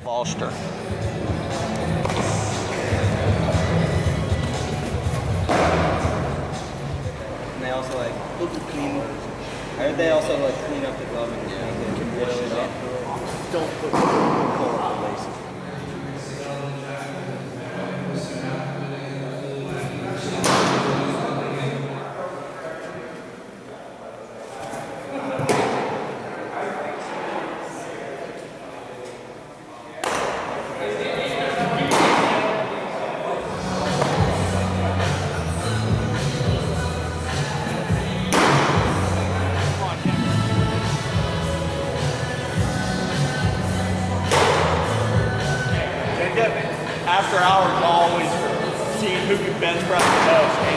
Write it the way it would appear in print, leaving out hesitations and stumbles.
Foster. And they also like clean. I heard they also like clean up the glove and can boil it up. Don't put coal up the laces. After hours, always seeing who can bench press the most.